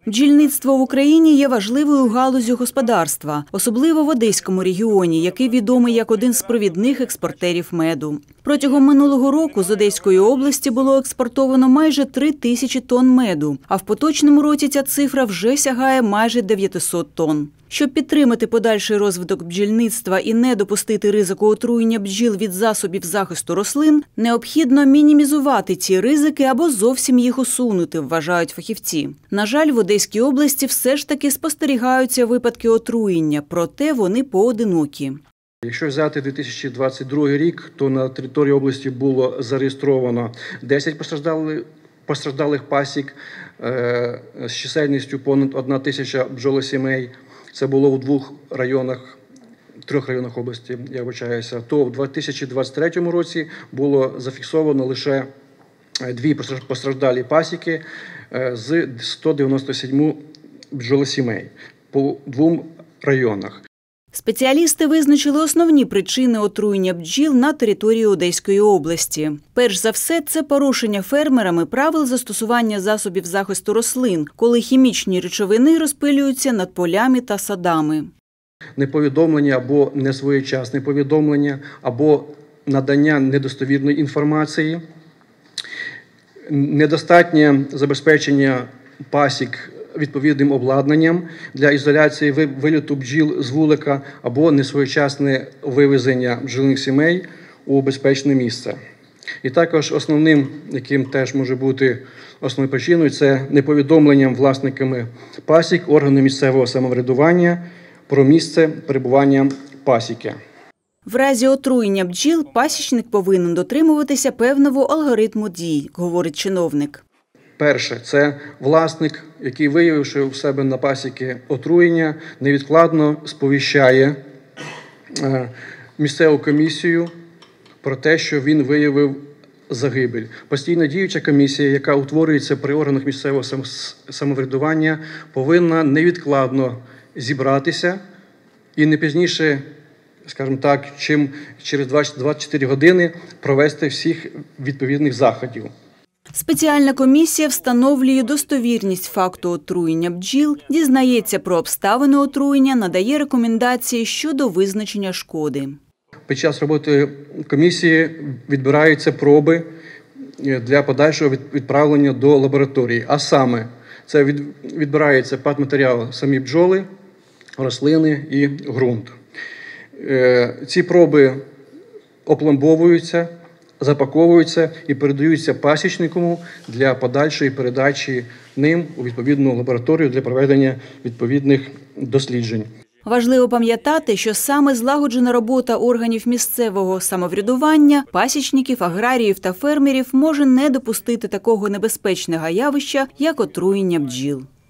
Бджільництво в Україні є важливою галуззю господарства, особливо в Одеському регіоні, який відомий як один з провідних експортерів меду. Протягом минулого року з Одеської області було експортовано майже 3 тисячі тонн меду, а в поточному році ця цифра вже сягає майже 900 тонн. Щоб підтримати подальший розвиток бджільництва і не допустити ризику отруєння бджіл від засобів захисту рослин, необхідно мінімізувати ці ризики або зовсім їх усунути, вважають фахівці. На жаль, в Одеській області все ж таки спостерігаються випадки отруєння, проте вони поодинокі. Якщо взяти 2022 рік, то на території області було зареєстровано 10 постраждалих пасік з чисельністю понад 1 тисяча бджолосімей. Це було у 3 районах області, я вибачаюся. То в 2023 році було зафіксовано лише 2 постраждалі пасіки з 197 бджолосімей по 2 районах. Спеціалісти визначили основні причини отруєння бджіл на території Одеської області. Перш за все, це порушення фермерами правил застосування засобів захисту рослин, коли хімічні речовини розпилюються над полями та садами. Неповідомлення або несвоєчасне повідомлення, або надання недостовірної інформації, недостатнє забезпечення пасік відповідним обладнанням для ізоляції виліту бджіл з вулика або несвоєчасне вивезення бджолиних сімей у безпечне місце. І також основним, яким теж може бути основною причиною, це неповідомленням власниками пасік органу місцевого самоврядування про місце перебування пасіки. В разі отруєння бджіл пасічник повинен дотримуватися певного алгоритму дій, говорить чиновник. Перше – це власник, який, виявивши у себе на пасіки отруєння, невідкладно сповіщає місцеву комісію про те, що він виявив загибель. Постійно діюча комісія, яка утворюється при органах місцевого самоврядування, повинна невідкладно зібратися і не пізніше, скажімо так, чим через 24 години провести всіх відповідних заходів. Спеціальна комісія встановлює достовірність факту отруєння бджіл, дізнається про обставини отруєння, надає рекомендації щодо визначення шкоди. Під час роботи комісії відбираються проби для подальшого відправлення до лабораторії. А саме, це відбирається патматеріал самі бджоли, рослини і ґрунт. Ці проби опломбовуються, запаковуються і передаються пасічнику для подальшої передачі ним у відповідну лабораторію для проведення відповідних досліджень. Важливо пам'ятати, що саме злагоджена робота органів місцевого самоврядування, пасічників, аграріїв та фермерів може не допустити такого небезпечного явища, як отруєння бджіл.